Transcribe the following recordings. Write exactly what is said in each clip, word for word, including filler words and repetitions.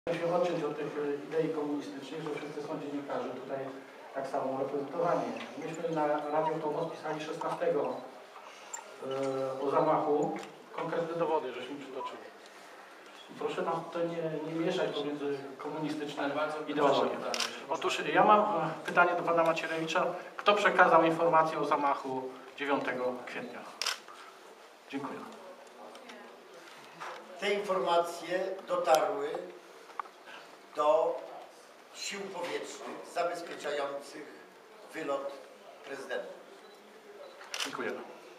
się odciąć od tych idei komunistycznych, że wszyscy są dziennikarze tutaj tak samo reprezentowani. Myśmy na Radio Tomos pisali szesnastego yy, o zamachu, konkretne dowody, żeśmy przytoczyli. I proszę nam to nie, nie mieszać pomiędzy komunistycznym ideologią. Otóż ja mam pytanie do pana Macierewicza. Kto przekazał informację o zamachu dziewiątego kwietnia? Dziękuję. Te informacje dotarły do sił powietrznych zabezpieczających wylot prezydenta. Dziękuję.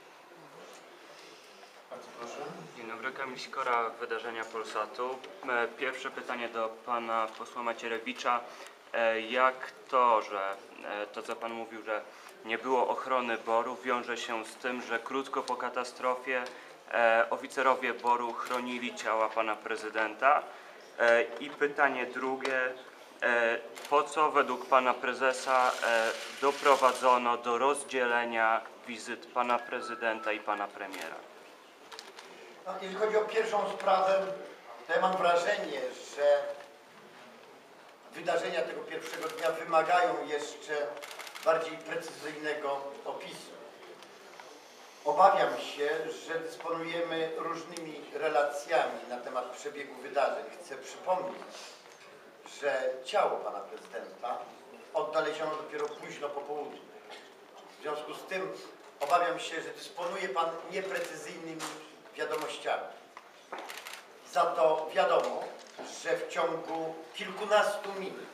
Bardzo proszę. Dzień dobry, Kamil Sikora, Wydarzenia Polsatu. Pierwsze pytanie do pana posła Macierewicza. Jak to, że to, co pan mówił, że nie było ochrony boru, wiąże się z tym, że krótko po katastrofie oficerowie boru chronili ciała pana prezydenta? I pytanie drugie, po co według pana prezesa doprowadzono do rozdzielenia wizyt pana prezydenta i pana premiera? No, jeżeli chodzi o pierwszą sprawę, to ja mam wrażenie, że wydarzenia tego pierwszego dnia wymagają jeszcze bardziej precyzyjnego opisu. Obawiam się, że dysponujemy różnymi relacjami na temat przebiegu wydarzeń. Chcę przypomnieć, że ciało pana prezydenta odnaleziono dopiero późno po południu. W związku z tym obawiam się, że dysponuje pan nieprecyzyjnymi wiadomościami. Za to wiadomo, że w ciągu kilkunastu minut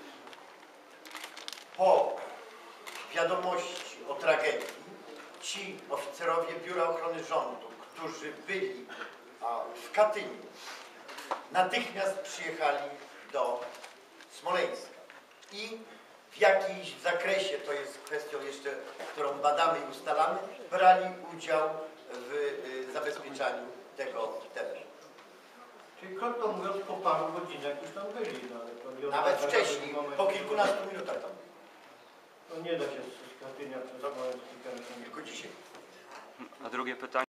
po wiadomości o tragedii ci oficerowie Biura Ochrony Rządu, którzy byli w Katyniu, natychmiast przyjechali do Smoleńska i w jakimś zakresie, to jest kwestią jeszcze, którą badamy i ustalamy, brali udział w zabezpieczaniu tego terenu. Czyli krótko mówiąc, po paru godzinach już tam byli. No, Nawet wcześniej, po kilkunastu minutach tam. No nie da się z Katynia przez Smoleńsk kilka Tylko dzisiaj. A drugie pytanie.